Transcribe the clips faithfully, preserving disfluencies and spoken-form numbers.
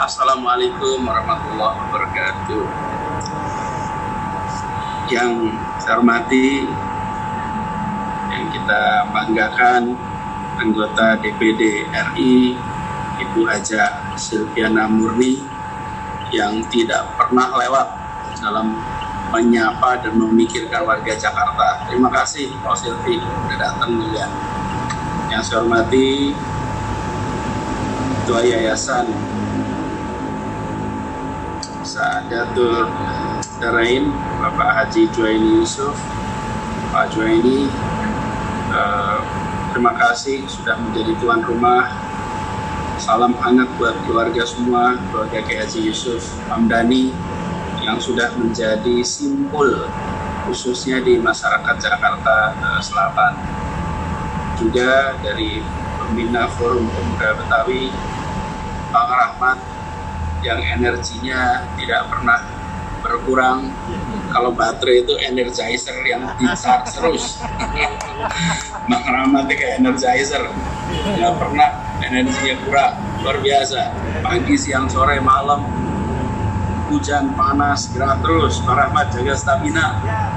Assalamualaikum warahmatullahi wabarakatuh. Yang saya hormati, yang kita banggakan, anggota D P D R I Ibu Haja Silviana Murni yang tidak pernah lewat dalam menyapa dan memikirkan warga Jakarta. Terima kasih Pak Silvi sudah datang juga. Yang saya hormati Ketua Yayasan Saadatul Darain Bapak Haji Juwaini Yusuf. Pak Juwaini, eh, terima kasih sudah menjadi tuan rumah. Salam hangat buat keluarga semua, keluarga Kiai Haji Yusuf Hamdani yang sudah menjadi simbol khususnya di masyarakat Jakarta eh, Selatan. Juga dari pembina Forum Pemuda Betawi, Bang Rahmat, yang energinya tidak pernah berkurang. Kalau baterai itu energizer yang di-charge terus. Bang Rahmat itu kayak energizer, nggak pernah energinya kurang, luar biasa. Pagi, siang, sore, malam, hujan, panas, gerak terus. Bang Rahmat jaga stamina.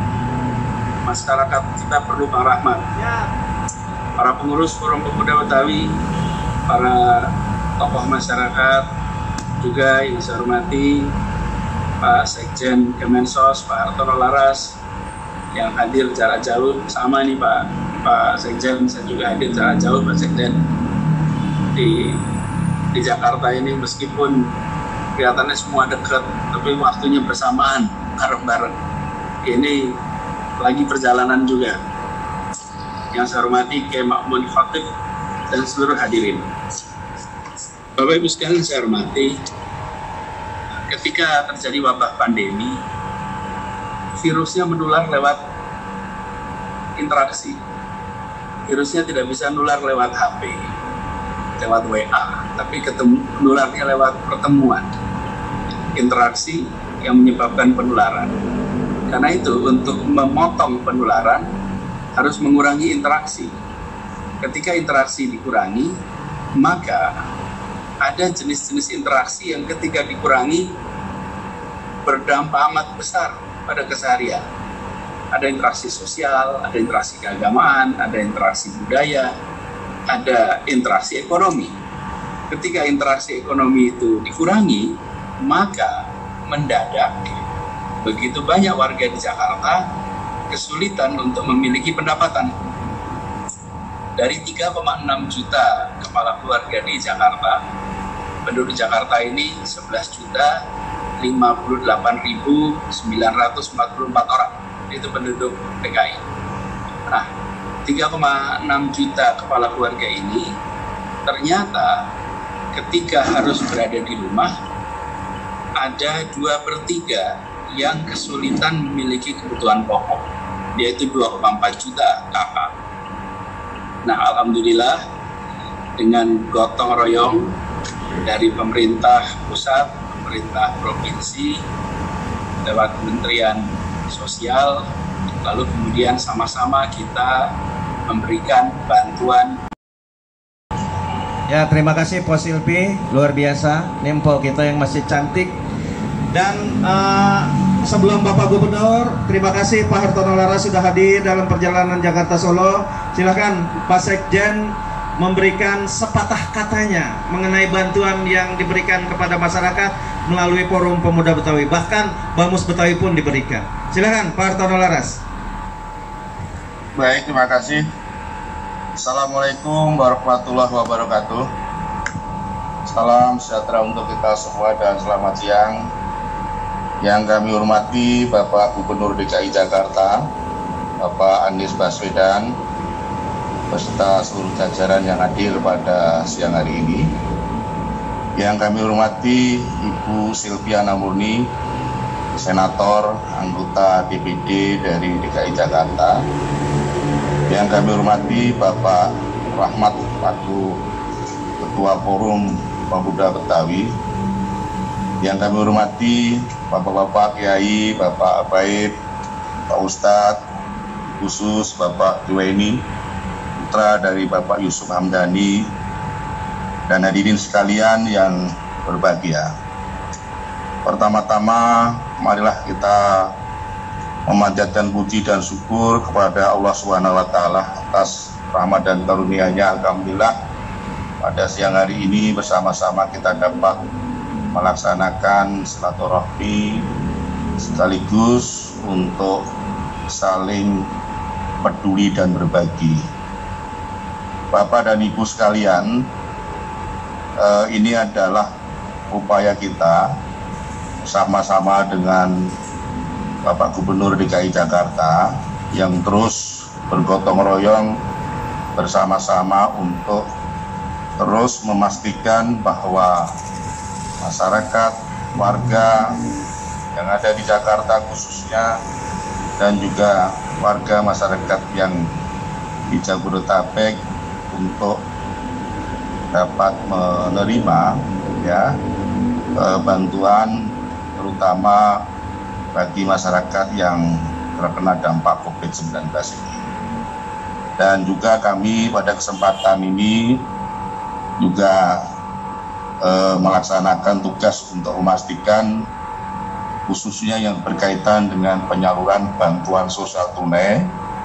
Masyarakat kita perlu Bang Rahmat. Para pengurus Forum Pemuda Betawi, para tokoh masyarakat, juga yang saya hormati Pak Sekjen Kemensos, Pak Hartono Laras, yang hadir jarak jauh. Sama nih Pak Pak Sekjen, saya juga hadir jarak jauh Pak Sekjen di di Jakarta ini, meskipun kelihatannya semua dekat, tapi waktunya bersamaan, bareng-bareng. Ini lagi perjalanan juga. Yang saya hormati Kiai Ma'mun Khatib dan seluruh hadirin. Bapak Ibu sekalian saya hormati, ketika terjadi wabah pandemi, virusnya menular lewat interaksi. Virusnya tidak bisa menular lewat H P, lewat W A, tapi ketemu, menularnya lewat pertemuan, interaksi yang menyebabkan penularan. Karena itu, untuk memotong penularan, harus mengurangi interaksi. Ketika interaksi dikurangi, maka ada jenis-jenis interaksi yang ketika dikurangi berdampak amat besar pada keseharian. Ada interaksi sosial, ada interaksi keagamaan, ada interaksi budaya, ada interaksi ekonomi. Ketika interaksi ekonomi itu dikurangi, maka mendadak begitu banyak warga di Jakarta kesulitan untuk memiliki pendapatan. Dari tiga koma enam juta kepala keluarga di Jakarta, penduduk Jakarta ini sebelas juta lima puluh delapan ribu sembilan ratus empat puluh empat orang. Itu penduduk D K I. Nah, tiga koma enam juta kepala keluarga ini ternyata ketika harus berada di rumah, ada dua per tiga yang kesulitan memiliki kebutuhan pokok, yaitu dua koma empat juta kakak. Nah, alhamdulillah dengan gotong royong dari pemerintah pusat, pemerintah provinsi, lewat Kementerian Sosial, lalu kemudian sama-sama kita memberikan bantuan. Ya, terima kasih Pak Silvi, luar biasa, Nempo kita yang masih cantik. Dan uh, sebelum Bapak Gubernur, terima kasih Pak Hartono Laras sudah hadir dalam perjalanan Jakarta Solo. Silakan Pak Sekjen memberikan sepatah katanya mengenai bantuan yang diberikan kepada masyarakat melalui Forum Pemuda Betawi. Bahkan Bamus Betawi pun diberikan. Silakan Pak Hartono Laras. Baik, terima kasih. Assalamualaikum warahmatullahi wabarakatuh. Salam sejahtera untuk kita semua dan selamat siang. Yang kami hormati Bapak Gubernur D K I Jakarta, Bapak Anies Baswedan, beserta seluruh jajaran yang hadir pada siang hari ini. Yang kami hormati Ibu Silviana Murni, Senator, anggota D P D dari D K I Jakarta. Yang kami hormati Bapak Rahmat Laku, Ketua Forum Pemuda Betawi. Yang kami hormati Bapak-Bapak Kiai, Bapak Abaid, Pak Ustadz, khusus Bapak Juwaini, putra dari Bapak Yusuf Hamdani, dan hadirin sekalian yang berbahagia. Pertama-tama, marilah kita memanjatkan puji dan syukur kepada Allah Subhanahu wa Ta'ala atas rahmat dan karunia-Nya. Alhamdulillah, pada siang hari ini bersama-sama kita dapat melaksanakan silaturahmi sekaligus untuk saling peduli dan berbagi. Bapak dan Ibu sekalian, eh, ini adalah upaya kita sama-sama dengan Bapak Gubernur D K I Jakarta yang terus bergotong royong bersama-sama untuk terus memastikan bahwa masyarakat, warga yang ada di Jakarta khususnya, dan juga warga masyarakat yang di Jabodetabek untuk dapat menerima ya eh, bantuan terutama bagi masyarakat yang terkena dampak COVID sembilan belas ini. Dan juga kami pada kesempatan ini juga eh, melaksanakan tugas untuk memastikan khususnya yang berkaitan dengan penyaluran bantuan sosial tunai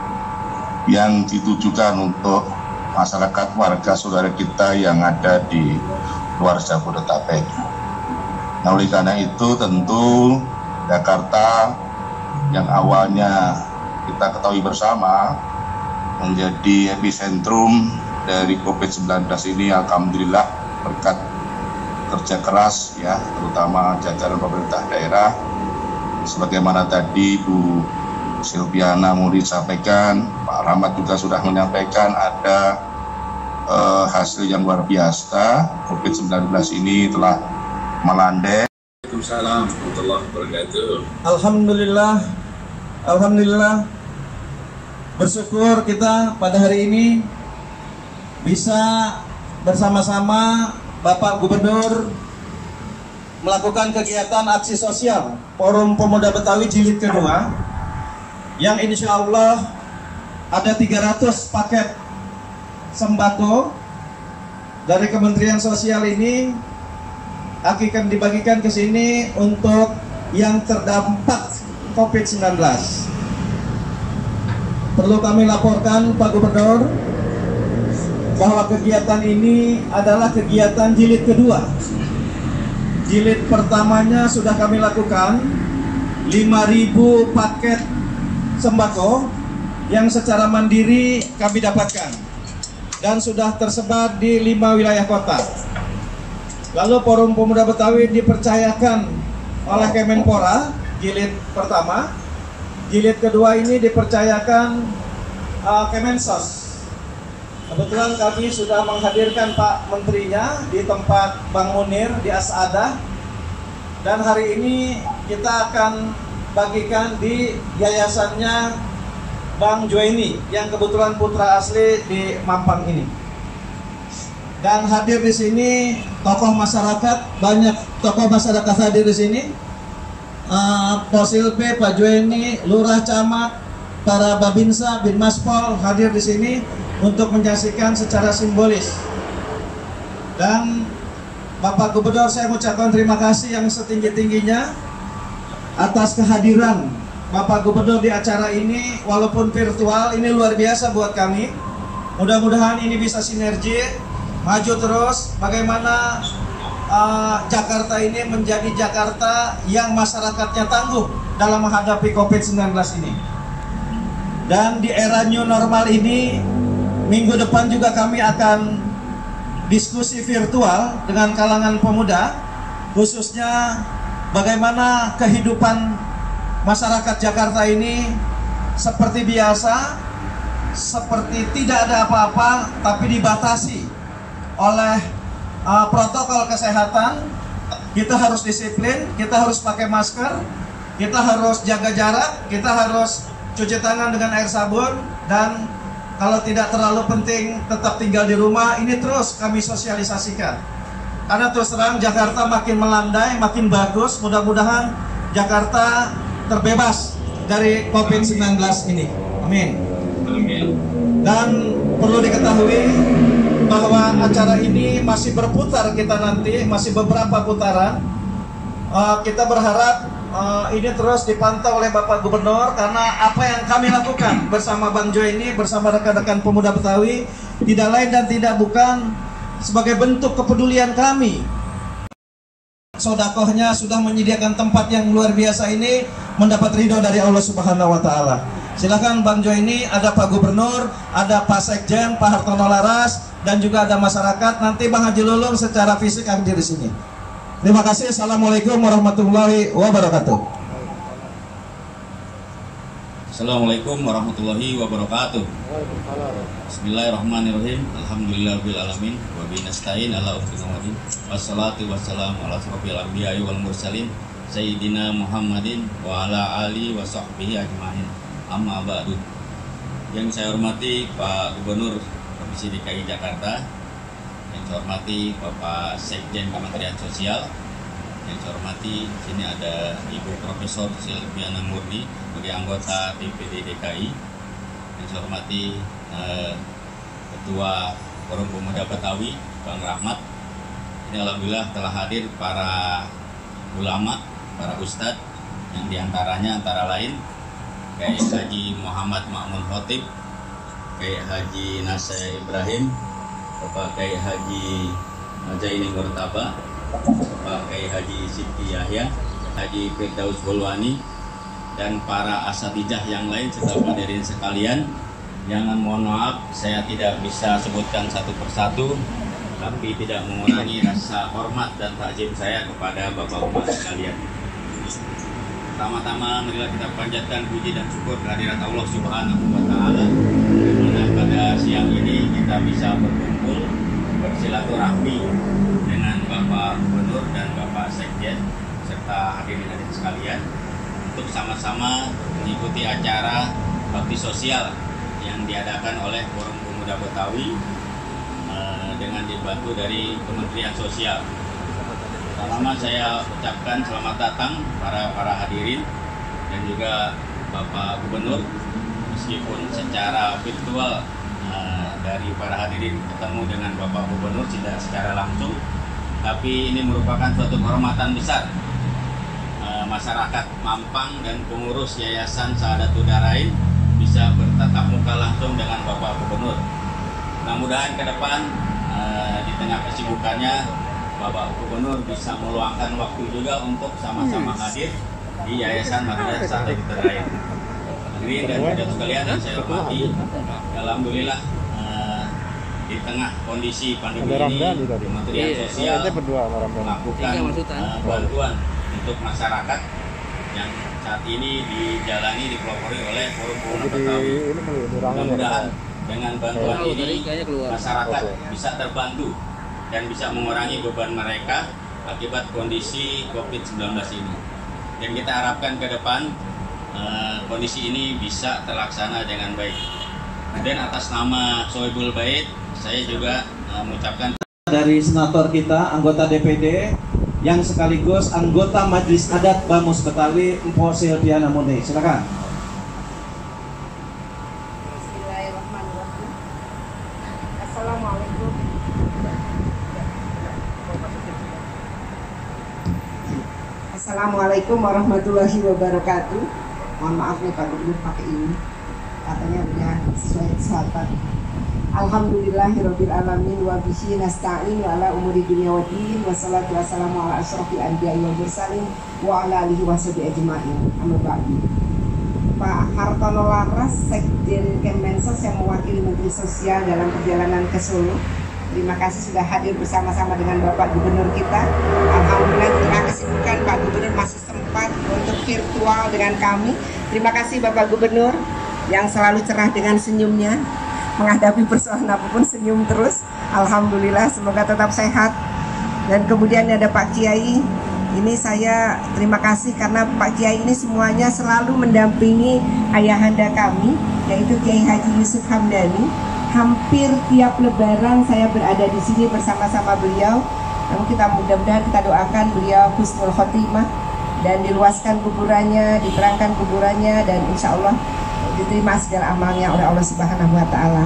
yang ditujukan untuk masyarakat warga saudara kita yang ada di luar Jabodetabek. Nah, oleh karena itu tentu Jakarta yang awalnya kita ketahui bersama menjadi epicentrum dari COVID sembilan belas ini, alhamdulillah berkat kerja keras ya, terutama jajaran pemerintah daerah, sebagaimana tadi Bu Silviana Muri sampaikan, Pak Rahmat juga sudah menyampaikan ada eh, hasil yang luar biasa. COVID sembilan belas ini telah melandai. Waalaikumsalam warahmatullahi wabarakatuh. Alhamdulillah, Alhamdulillah, bersyukur kita pada hari ini bisa bersama-sama Bapak Gubernur melakukan kegiatan aksi sosial Forum Pemuda Betawi Jilid kedua, yang insya Allah ada tiga ratus paket sembako dari Kementerian Sosial ini akan dibagikan ke sini untuk yang terdampak COVID sembilan belas. Perlu kami laporkan Pak Gubernur bahwa kegiatan ini adalah kegiatan jilid kedua. Jilid pertamanya sudah kami lakukan lima ribu paket sembako yang secara mandiri kami dapatkan dan sudah tersebar di lima wilayah kota. Lalu Forum Pemuda Betawi dipercayakan oleh Kemenpora jilid pertama, jilid kedua ini dipercayakan uh, Kemensos. Kebetulan kami sudah menghadirkan Pak Menterinya di tempat Bang Munir di Asadah, dan hari ini kita akan bagikan di yayasannya Bang Juwaini yang kebetulan putra asli di Mampang ini. Dan hadir di sini tokoh masyarakat, banyak tokoh masyarakat hadir di sini. Uh, Posilpe, Pak Juwaini, Lurah Camat, para Babinsa, Binmaspol hadir di sini untuk menyaksikan secara simbolis. Dan Bapak Gubernur, saya mengucapkan terima kasih yang setinggi-tingginya atas kehadiran Bapak Gubernur di acara ini, walaupun virtual. Ini luar biasa buat kami. Mudah-mudahan ini bisa sinergi, maju terus. Bagaimana uh, Jakarta ini menjadi Jakarta yang masyarakatnya tangguh dalam menghadapi COVID sembilan belas ini. Dan di era new normal ini, minggu depan juga kami akan diskusi virtual dengan kalangan pemuda, khususnya bagaimana kehidupan masyarakat Jakarta ini seperti biasa, seperti tidak ada apa-apa, tapi dibatasi oleh uh, protokol kesehatan. Kita harus disiplin, kita harus pakai masker, kita harus jaga jarak, kita harus cuci tangan dengan air sabun, dan kalau tidak terlalu penting tetap tinggal di rumah. Ini terus kami sosialisasikan, karena terus terang Jakarta makin melandai, makin bagus. Mudah-mudahan Jakarta terbebas dari COVID sembilan belas ini. Amin. Amin. Dan perlu diketahui bahwa acara ini masih berputar kita nanti, masih beberapa putaran. Uh, kita berharap uh, ini terus dipantau oleh Bapak Gubernur, karena apa yang kami lakukan bersama Bang Jo ini, bersama rekan-rekan pemuda Betawi, tidak lain dan tidak bukan sebagai bentuk kepedulian kami. Sodakohnya sudah menyediakan tempat yang luar biasa ini mendapat ridho dari Allah Subhanahu wa Ta'ala. Silakan Bang Jo ini, ada Pak Gubernur, ada Pak Sekjen, Pak Hartono Laras, dan juga ada masyarakat. Nanti Bang Haji Lulung secara fisik hadir di sini. Terima kasih. Assalamualaikum warahmatullahi wabarakatuh. Assalamualaikum warahmatullahi wabarakatuh. Bismillahirrahmanirrahim. Alhamdulillahirabbil alamin wa bihi nasta'in ala umuri dinina. Wassalatu wassalamu ala asrofil anbiya'i wal mursalin sayyidina Muhammadin wa ala ali wa sahbihi ajmain. Amma ba'du. Yang saya hormati Pak Gubernur Provinsi D K I Jakarta, yang saya hormati Bapak Sekjen Kementerian Sosial, yang saya hormati sini ada Ibu Profesor Silviana Murni sebagai anggota D P D D K I, yang saya hormati eh, Ketua Forum Pemuda Betawi Bang Rahmat. Ini alhamdulillah telah hadir para ulama, para ustadz, yang diantaranya antara lain Kiai Haji Muhammad Ma'mun Khotib, Kiai Haji Nasir Ibrahim, Bapak Kiai Haji Jaini Murtaba, Bapak Kiai Haji Siti Yahya, Haji Firdaus Bolwani, dan para asatijah yang lain serta hadirin sekalian. Jangan mohon maaf, saya tidak bisa sebutkan satu persatu, tapi tidak mengurangi rasa hormat dan takzim saya kepada bapak-bapak sekalian. Pertama-tama marilah kita panjatkan puji dan syukur kehadirat Allah Subhanahu wa Ta'ala, dimana pada siang ini kita bisa berkumpul bersilaturahmi dengan Bapak Gubernur dan Bapak Sekjen serta hadirin-hadirin sekalian untuk sama-sama mengikuti acara bakti sosial yang diadakan oleh Forum Pemuda Betawi eh, dengan dibantu dari Kementerian Sosial. Pertama saya ucapkan selamat datang para para hadirin dan juga Bapak Gubernur, meskipun secara virtual uh, dari para hadirin ketemu dengan Bapak Gubernur tidak secara langsung, tapi ini merupakan suatu kehormatan besar uh, masyarakat Mampang dan pengurus Yayasan Sa'adatul Darain bisa bertatap muka langsung dengan Bapak Gubernur. Mudah-mudahan ke depan uh, di tengah kesibukannya Bapak Gubernur bisa meluangkan waktu juga untuk sama-sama hadir di Yayasan Madrasah Sa'adatul Darain. Hadirin dan hadirat sekalian yang saya hormati, alhamdulillah eh, di tengah kondisi pandemi ini Kementerian Sosial melakukan eh, bantuan untuk masyarakat yang saat ini dijalani dipelopori oleh Forum Pemuda Betawi. Mudah-mudahan dengan bantuan ini masyarakat bisa terbantu dan bisa mengurangi beban mereka akibat kondisi covid sembilan belas ini. Dan kita harapkan ke depan eh, kondisi ini bisa terlaksana dengan baik. Dan atas nama Sohibul Bait, saya juga eh, mengucapkan dari senator kita, anggota D P D, yang sekaligus anggota Majelis Adat Bamus Betawi, Mpok Silviana Murni. Silakan. Bismillahirrahmanirrahim. Assalamualaikum. Assalamualaikum warahmatullahi wabarakatuh. Mohon maaf nih Pak Gubernur pakai ini, katanya udah sesuai kesehatan. Alhamdulillahirabbil alamin wa bihi nasta'in wa ala umuri dunya waddin wassalatu wassalamu ala asyrofil anbiya'i wal mursalin wa ala alihi washabihi ajmain. Amma ba'du. Pak Hartono Laras, Sekjen Kemensos yang mewakili Menteri Sosial dalam perjalanan ke Solo, terima kasih sudah hadir bersama-sama dengan Bapak Gubernur kita. Alhamdulillah di tengah kesibukan Pak Gubernur masih sempat untuk virtual dengan kami. Terima kasih Bapak Gubernur yang selalu cerah dengan senyumnya, menghadapi persoalan apapun senyum terus. Alhamdulillah, semoga tetap sehat. Dan kemudian ada Pak Kiai. Ini saya terima kasih karena Pak Kiai ini semuanya selalu mendampingi ayahanda kami, yaitu Kiai Haji Yusuf Hamdani. Hampir tiap lebaran saya berada di sini bersama-sama beliau. Namun kita mudah-mudahan kita doakan beliau husnul khotimah dan diluaskan kuburannya, diterangkan kuburannya, dan insya Allah diterima segala amalnya oleh Allah Subhanahu wa Ta'ala.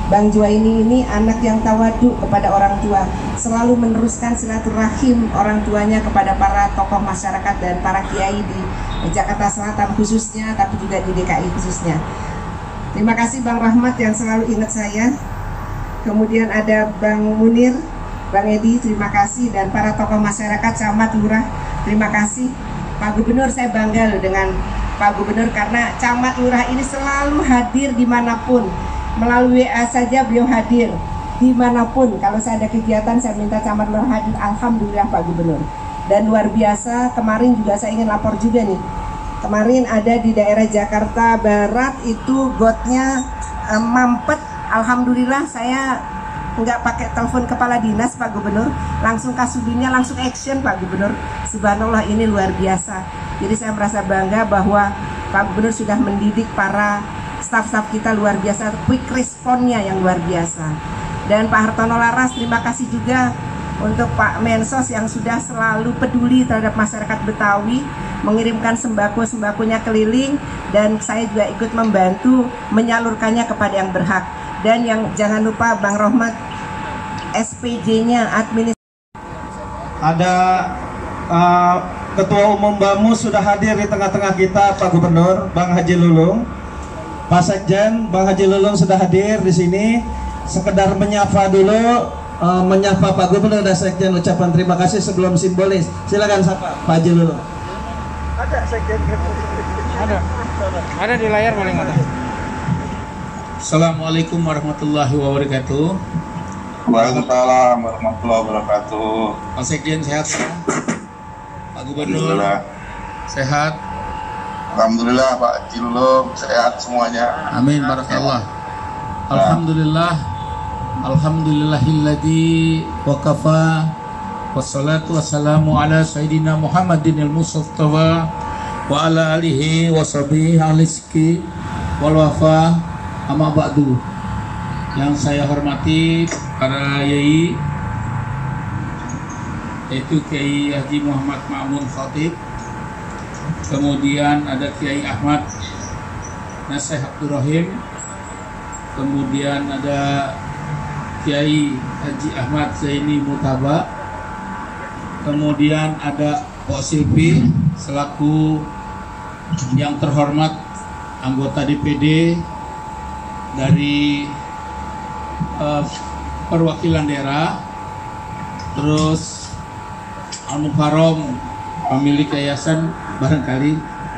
Bang Juwaini ini anak yang tawadu kepada orang tua, selalu meneruskan silaturahim orang tuanya kepada para tokoh masyarakat dan para kiai di Jakarta Selatan khususnya, tapi juga di D K I khususnya. Terima kasih Bang Rahmat yang selalu ingat saya. Kemudian ada Bang Munir, Bang Edi, terima kasih, dan para tokoh masyarakat, camat, lurah, terima kasih. Pak Gubernur, saya bangga loh dengan Pak Gubernur karena camat lurah ini selalu hadir dimanapun. Melalui W A saja beliau hadir dimanapun. Kalau saya ada kegiatan, saya minta camat lurah hadir. Alhamdulillah Pak Gubernur. Dan luar biasa, kemarin juga saya ingin lapor juga nih. Kemarin ada di daerah Jakarta Barat itu gotnya eh, mampet. Alhamdulillah saya nggak pakai telepon kepala dinas Pak Gubernur, langsung kasubinnya langsung action Pak Gubernur. Subhanallah, ini luar biasa. Jadi saya merasa bangga bahwa Pak Gubernur sudah mendidik para staf-staf kita luar biasa, quick responnya yang luar biasa. Dan Pak Hartono Laras, terima kasih juga untuk Pak Mensos yang sudah selalu peduli terhadap masyarakat Betawi, mengirimkan sembako-sembakonya keliling, dan saya juga ikut membantu menyalurkannya kepada yang berhak. Dan yang jangan lupa Bang Rohmat, S P J-nya administrasi. Ada uh, Ketua Umum Bamus sudah hadir di tengah-tengah kita, Pak Gubernur, Bang Haji Lulung. Pak Sekjen, Bang Haji Lulung sudah hadir di sini. Sekedar menyapa dulu, uh, menyapa Pak Gubernur dan Sekjen, ucapan terima kasih sebelum simbolis. Silakan sapa Pak Haji Lulung. Ada Sekjen? Ada. Ada di layar paling ada. Assalamualaikum warahmatullahi wabarakatuh. Waalaikumsalam warahmatullahi wabarakatuh. Pak Sekjen sehat ya? Pak Gubernur sehat? Alhamdulillah Pak Haji Lulung sehat semuanya. Amin barakallah. Alhamdulillah. Alhamdulillahilladzi waqafa wassalatu wassalamu ala sayyidina Muhammadin al-Mustafa wa ala alihi wa sahbihi aliski wal wafa. Amma ba'du. Yang saya hormati para yai, yaitu Kiai Haji Muhammad Ma'mun Khatib, kemudian ada Kiai Ahmad Nasih Abdurrahim, kemudian ada Kiai Haji Ahmad Zaini Mutaba, kemudian ada Pak Silpi selaku yang terhormat anggota D P D dari uh, perwakilan daerah, terus Al-Mukarram pemilik yayasan barangkali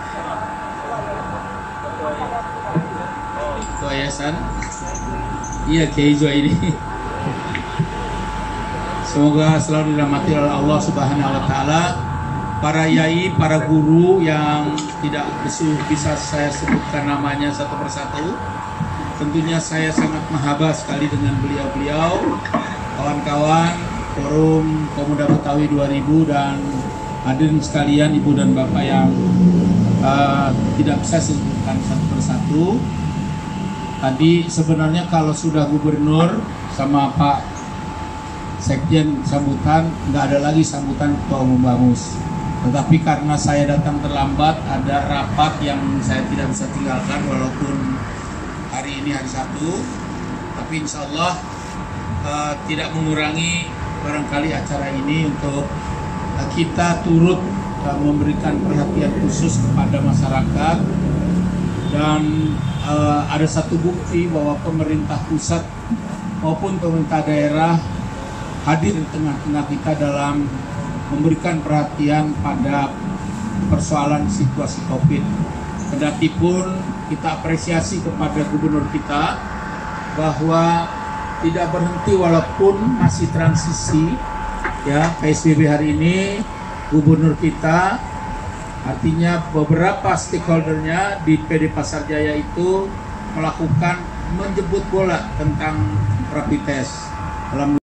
itu yayasan, iya Kiai Zwa ini. Semoga selalu dirahmati oleh Allah Subhanahu wa Ta'ala. Para yai, para guru yang tidak bisa saya sebutkan namanya satu persatu, tentunya saya sangat mahabbah sekali dengan beliau-beliau, kawan-kawan Forum Pemuda Betawi dua ribu, dan hadirin sekalian, ibu dan bapak yang uh, tidak bisa saya sebutkan satu persatu. Tadi sebenarnya kalau sudah gubernur sama Pak Sekjen sambutan, nggak ada lagi sambutan Ketua Umum Bamus. Tetapi karena saya datang terlambat, ada rapat yang saya tidak bisa tinggalkan walaupun hari ini hari Sabtu, tapi insya Allah uh, tidak mengurangi barangkali acara ini untuk uh, kita turut uh, memberikan perhatian khusus kepada masyarakat. Dan uh, ada satu bukti bahwa pemerintah pusat maupun pemerintah daerah hadir di tengah-tengah kita dalam memberikan perhatian pada persoalan situasi COVID. Kendati pun kita apresiasi kepada gubernur kita bahwa tidak berhenti walaupun masih transisi ya P S B B hari ini. Gubernur kita artinya beberapa stakeholdernya di P D Pasar Jaya itu melakukan menjemput bola tentang rapid test. Dalam